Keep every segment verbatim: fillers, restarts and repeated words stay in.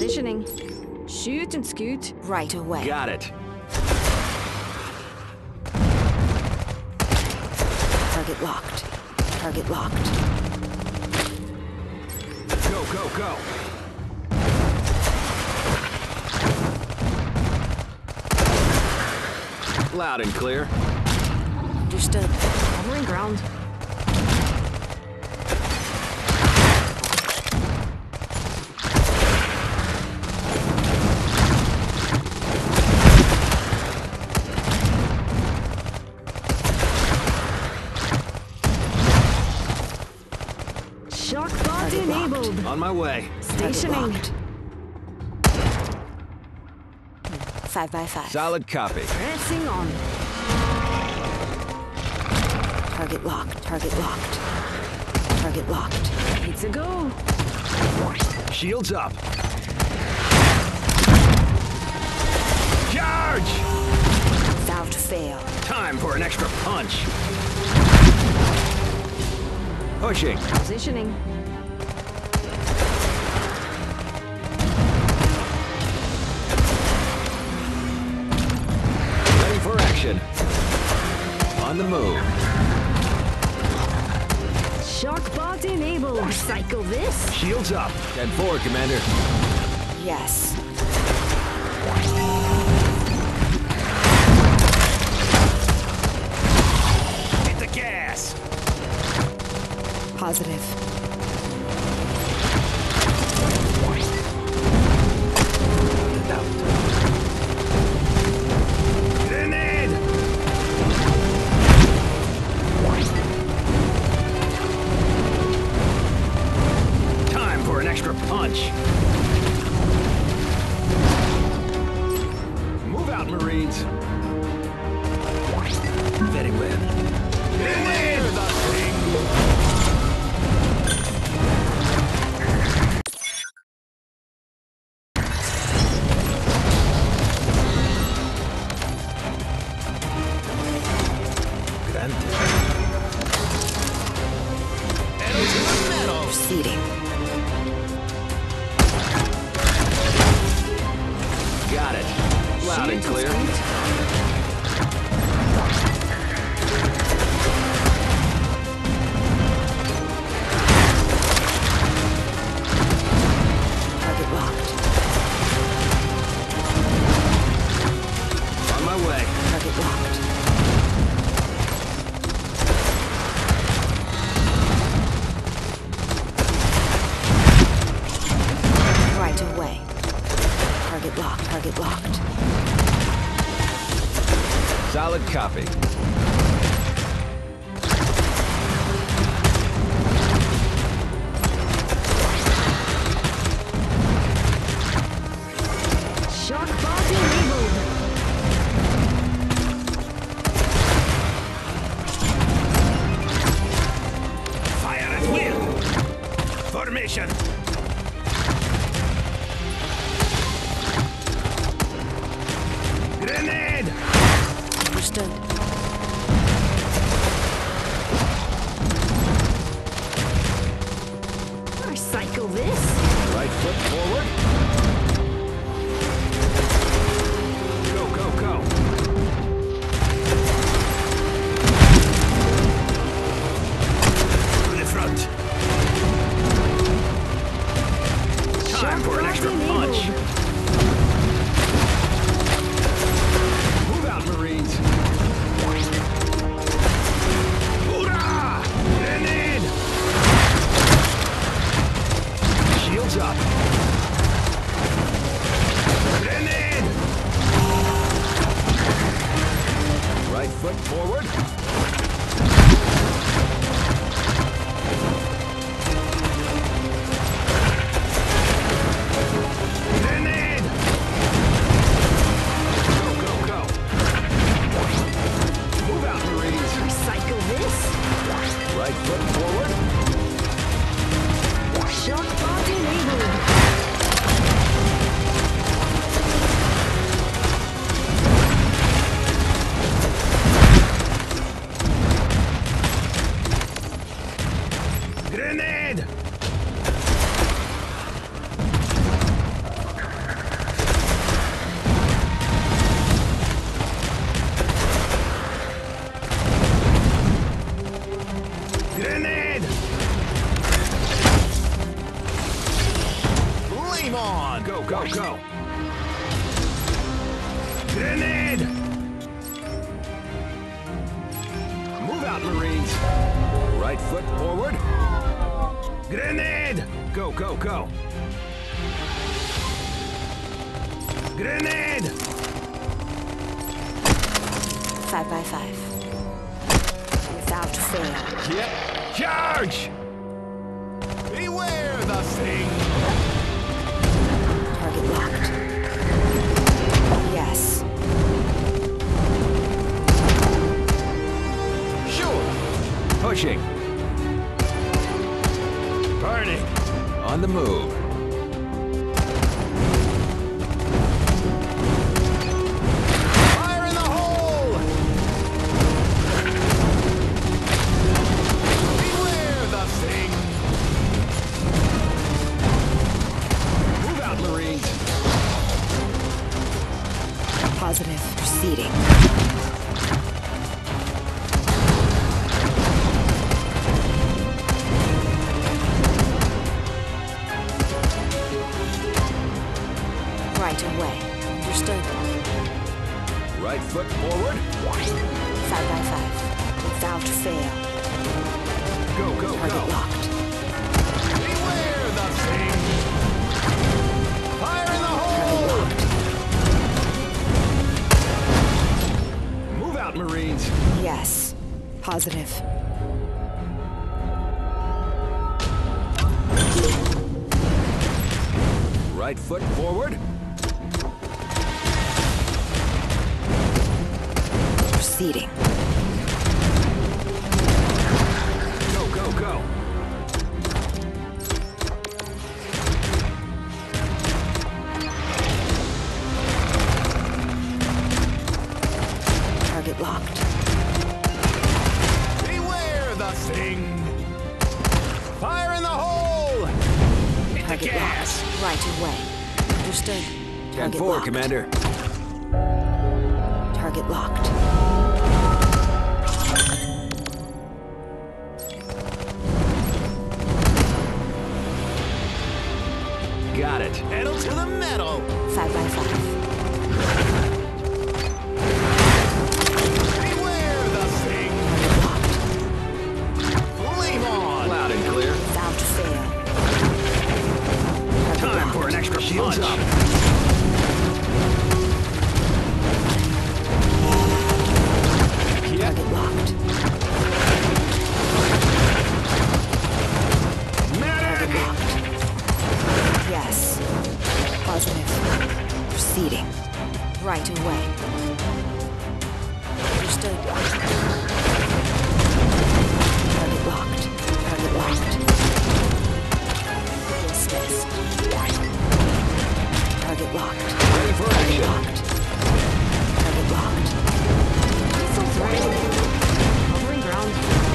Positioning. Shoot and scoot. Right away. Got it. Target locked. Target locked. Go, go, go. Loud and clear. Understood. Covering ground. Shock bot enabled. On my way. Stationing. Five by five. Solid copy. Pressing on. Target locked. Target locked. Target locked. It's a go. Shields up. Charge! Without fail. Time for an extra punch. Pushing. Positioning. Ready for action. On the move. Shock bot enabled. Cycle this. Shields up. ten four, Commander. Yes. Hit the gas. Positive. Grenade! Time for an extra punch. Move out, Marines. Very well. Grenade! The thing. Proceeding. Got it. Loud and clear. Target locked. On my way. Target locked. Right away. Target locked. Target locked. Solid copy. Shock bot enabled. Fire at will. Formation. Grenade! Understood. I cycle this. Right foot forward. Go, go, go. To the front. Time for an extra punch. Move out, Marines. Hoorah! Grenade! Shields up. Grenade! Right foot forward. Grenade! Go, go, go. Move out, Marines. Cycle this. Right foot forward. Shock bot enabled. Grenade! Go, go, go. Grenade! Move out, Marines. Right foot forward. Grenade! Go, go, go. Grenade! Five by five. Without fail. Yep. Charge! Beware the thing! Target locked. Yes. Sure. Pushing. Burning. On the move. Fire in the hole! Beware the thing! Move out, Marines. Positive. Proceeding. Right away. Understood. Right foot forward. Five by five. Without fail. Go, go, Target go. locked. Beware the thing! Fire in the Target hole! locked. Move out, Marines. Yes. Positive. Right foot forward. Proceeding. Go, go, go. Target locked. Beware the thing! Fire in the hole! Hit the Target gas! locked. Right away. Understood. ten Target four, locked. Commander. Target locked. Got it. Pedal to the metal! Five by five. Beware the thing! Target locked. Flame on! Loud and clear. Without fail. Target Time for locked. an extra shields up. Yep. Target locked. Medic! Locked. Yes. Positive. Proceeding. Right away. Understood. Target locked. Target locked. Dismissed. Target locked. Ready for Target action. locked. Target locked. Missiles ready. Covering ground.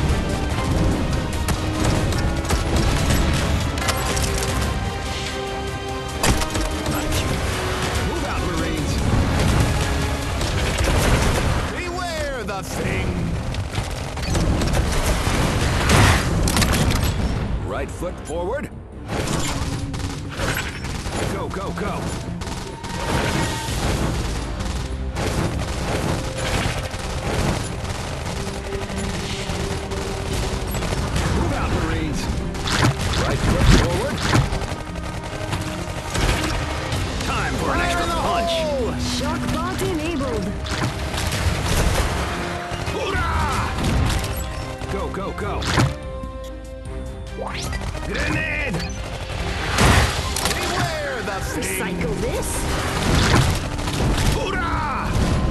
Move out, Marines. Beware the thing! Right foot forward. Go, go, go. Move out, Marines. Right foot forward. Time for an extra punch. Shock bot enabled. Hoorah! Go, go, go. Grenade! Beware the thing! Cycle this. Hoorah!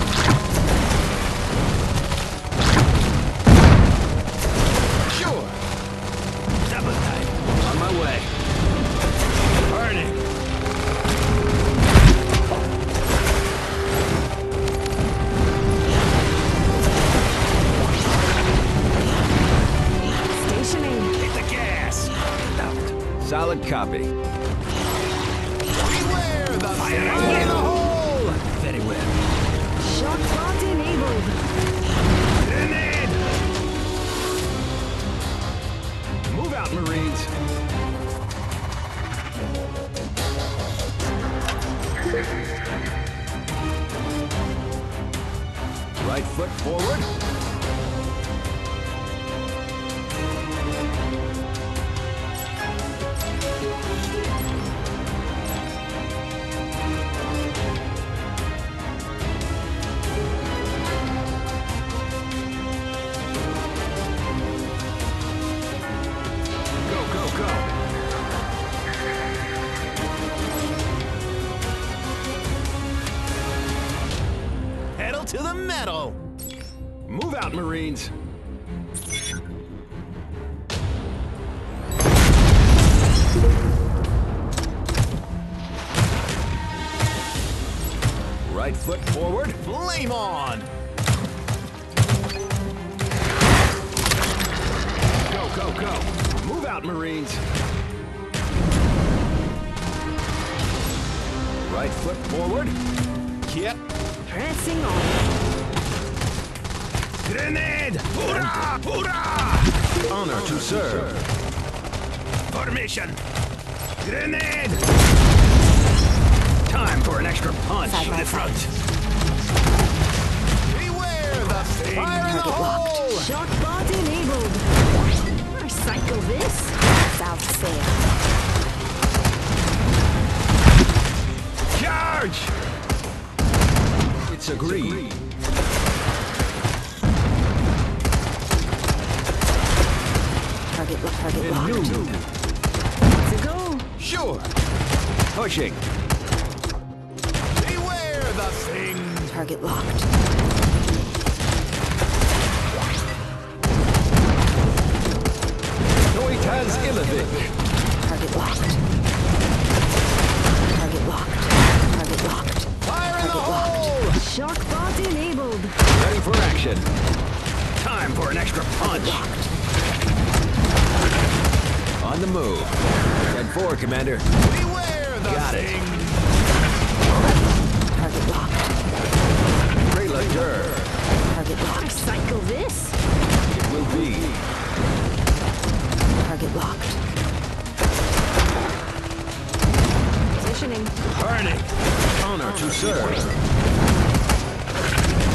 Sure. Double time. On my way. Burning. Stationing. Hit the gas. Out. Solid copy. Beware the fire in the hole. Very well. Shock bot enabled. Grenade! Move out, Marines. Right foot forward. Go, go, go. Pedal to the metal. Move out, Marines. Right foot forward. Flame on. Go, go, go. Move out, Marines. Right foot forward. Yep. Pressing on. Grenade! Hurrah! Hurrah! Honor to serve. Formation. Grenade! Time for an extra punch Side in by the side. front. Beware the thing! Fire in the Target locked. hole! Shock bot enabled. Recycle this. South sail. Charge! It's agreed. Target locked. Target And locked. new. To go. Sure. Pushing. Beware the thing! Target locked. Noitas Ilovich. Target locked. Target locked. Target locked. Fire in the Target locked. hole! Shock bot enabled. Ready for action. Time for an extra punch. On the move. ten four, Commander. Beware the Got thing! Target locked. Preluder. Target locked. Recycle this. It will be. Target locked. Positioning. Burning. Honor to serve.